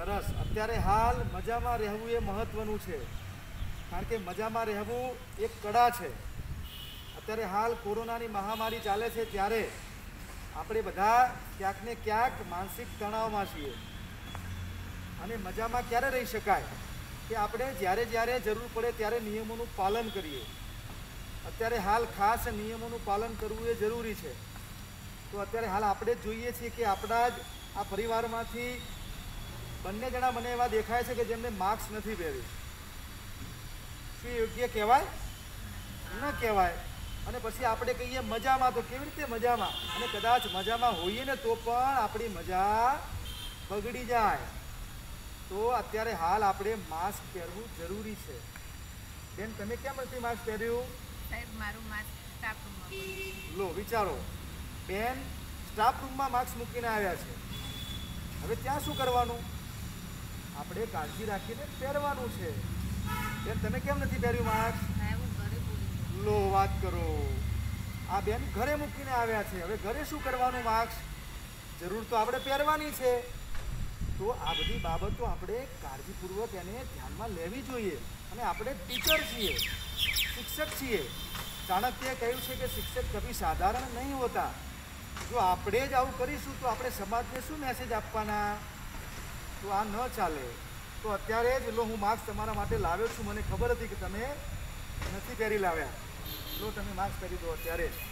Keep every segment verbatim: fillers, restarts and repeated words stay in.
સરસ. અત્યારે હાલ મજામાં રહેવું એ મહત્વનું છે, કારણ કે મજામાં રહેવું એક કળા છે. અત્યારે હાલ કોરોનાની મહામારી ચાલે છે ત્યારે આપણે બધા ક્યાંક ને ક્યાંક માનસિક તણાવમાં છીએ. અને મજામાં ક્યારે રહી શકાય કે આપણે જ્યારે જ્યારે જરૂર પડે ત્યારે નિયમોનું પાલન કરીએ. અત્યારે હાલ ખાસ નિયમોનું પાલન કરવું એ જરૂરી છે. તો અત્યારે હાલ આપણે જ જોઈએ છીએ કે આપણા જ આ પરિવારમાંથી બંને જણા મને એવા દેખાય છે કે જેમને માસ્ક નથી પહેર્યું. શું યોગ્ય કહેવાય? ન કહેવાય. અને પછી આપણે કહીએ મજામાં, તો કેવી રીતે મજામાં? અને કદાચ મજામાં હોઈએ ને તો પણ આપણી મજા બગડી જાય. તો અત્યારે હાલ આપણે માસ્ક પહેરવું જરૂરી છે. બેન, તમે કેમ નથી માસ્ક પહેર્યું? સાહેબ, મારું માસ્ક સ્ટાફ રૂમમાં. લો વિચારો, બેન સ્ટાફ રૂમમાં માસ્ક મૂકીને આવ્યા છે. હવે ત્યાં શું કરવાનું? આપણે કાળજી રાખીને પહેરવાનું છે. બેન, તમે કેમ નથી પહેર્યું માસ્ક? સાહેબ, હું ઘરે ભૂલી લો વાત કરો. આ બેન ઘરે મૂકીને આવ્યા છે. હવે ઘરે શું કરવાનું? માસ્ક જરૂર તો આપણે પહેરવાની છે. તો આ બધી બાબતો આપણે કાળજીપૂર્વક એને ધ્યાનમાં લેવી જોઈએ. અને આપણે ટીચર છીએ, શિક્ષક છીએ. ચાણક્યએ કહ્યું છે કે શિક્ષક કભી સાધારણ નહીં હોતા. જો આપણે જ આવું કરીશું તો આપણે સમાજને શું મેસેજ આપવાના? તો આ ન ચાલે. તો અત્યારે જ લો હું માસ્ક તમારા માટે લાવ્યો છું. મને ખબર હતી કે તમે નથી પહેરી લાવ્યા. લો તમે માસ્ક પહેરી દો અત્યારે જ.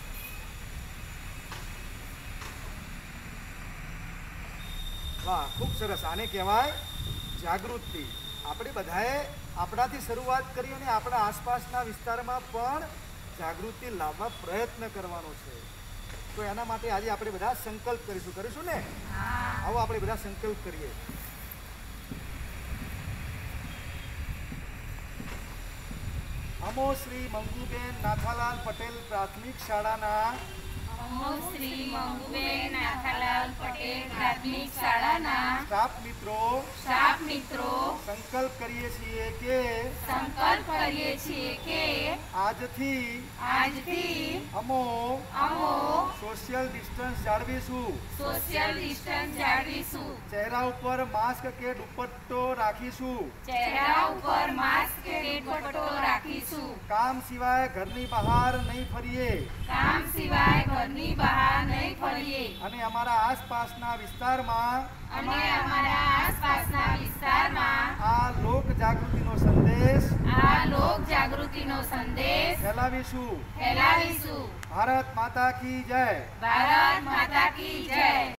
વાહ, ખૂબ સરસ. આને કહેવાય જાગૃતિ. આપણે બધાએ આપણાથી શરૂઆત કરી અને આપણા આસપાસના વિસ્તારમાં પણ જાગૃતિ લાવવા પ્રયત્ન કરવાનો છે. તો એના માટે આજે આપણે બધા સંકલ્પ કરીશું. કરીશું ને? આવો આપણે બધા સંકલ્પ કરીએ. અમો શ્રી મંગુબેન નાથાલાલ પટેલ પ્રાથમિક શાળાના અમો શ્રી મંગુબેન નાથાલાલ પટેલ પ્રાથમિક શાળાના સ્ટાફ મિત્રો સ્ટાફ મિત્રો સંકલ્પ કરીએ છીએ કે સંકલ્પ કરીએ છીએ કે આજથી આજથી અમો અમો સોશિયલ ડિસ્ટન્સ જાળવીશું. સોશિયલ ડિસ્ટન્સ જાળવીશું. ચહેરા ઉપર માસ્ક કે દુપટ્ટો રાખીશું. ચહેરા ઉપર માસ્ક કે દુપટ્ટો રાખીશું. કામ સિવાય ઘરની બહાર નહીં ફરીએ. કામ સિવાય ઘરની બહાર નહીં ફરીએ. અને અમારા આસપાસના વિસ્તારમાં અને અમારા આસપાસના વિસ્તારમાં આ લોક જાગૃતિનો સંદેશ આ લોક જાગૃતિનો સંદેશ ફેલાવીશું. ફેલાવીશું. ભારત માતા કી જય. ભારત માતા કી જય.